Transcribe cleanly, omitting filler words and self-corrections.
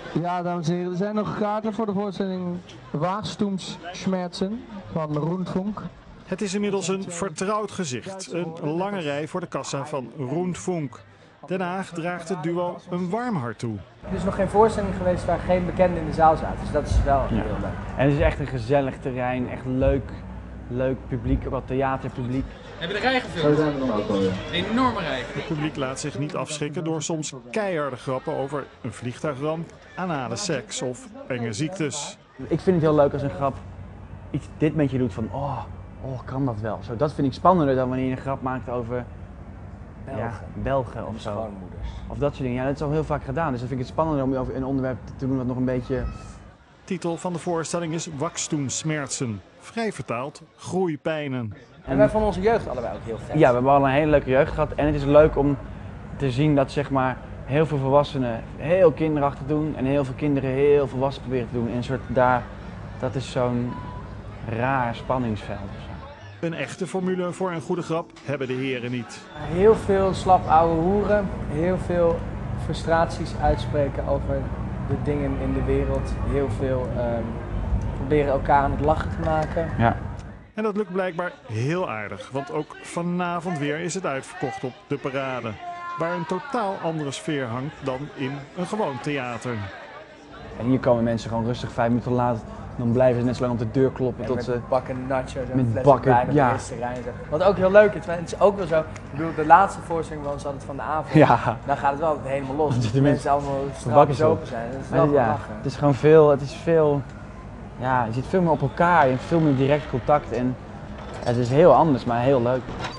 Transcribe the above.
Ja, dames en heren, er zijn nog kaarten voor de voorstelling Wachstumsschmerzen van Rundfunk. Het is inmiddels een vertrouwd gezicht. Een lange rij voor de kassa van Rundfunk. Den Haag draagt het duo een warm hart toe. Er is nog geen voorstelling geweest waar geen bekenden in de zaal zaten, dus dat is wel heel leuk. En het is echt een gezellig terrein, echt leuk publiek, ook wel theaterpubliek. Hebben de rij gefilmd? Zo zijn we dan ook alweer. Een enorme rij. Het publiek laat zich niet afschrikken door soms keiharde grappen over een vliegtuigramp, anale seks of enge ziektes. Ik vind het heel leuk als een grap dit met je doet van, oh, kan dat wel? Zo, dat vind ik spannender dan wanneer je een grap maakt over Belgen of zo. Schoonmoeders. Of dat soort dingen. Ja, dat is al heel vaak gedaan, dus dan vind ik het spannender om over een onderwerp te doen dat nog een beetje... Titel van de voorstelling is Wachstumsschmerzen. Vrij vertaald, groeipijnen. En wij vonden onze jeugd allebei ook heel vet. Ja, we hebben al een hele leuke jeugd gehad en het is leuk om te zien dat zeg maar heel veel volwassenen heel kinderachtig doen en heel veel kinderen heel volwassen proberen te doen. En een soort dat is zo'n raar spanningsveld. Een echte formule voor een goede grap hebben de heren niet. Heel veel slap ouwe hoeren, heel veel frustraties uitspreken over de dingen in de wereld. Heel veel proberen elkaar aan het lachen te maken. Ja. En dat lukt blijkbaar heel aardig, want ook vanavond weer is het uitverkocht op de Parade. Waar een totaal andere sfeer hangt dan in een gewoon theater. En hier komen mensen gewoon rustig 5 minuten laat, dan blijven ze net zo lang op de deur kloppen tot ze... Met bakken nachos en met flessen bakken, wijn op ja. de eerste rij. En zo. Wat ook heel leuk is, maar het is ook wel zo, ik bedoel, de laatste voorstelling was altijd van de avond. Ja. Dan gaat het wel helemaal los. Dan De zitten mensen allemaal bakken straatbezopen zijn. Dat is wel ja, lachen. het is gewoon veel, ja, je zit veel meer op elkaar, je hebt veel meer direct contact en het is heel anders, maar heel leuk.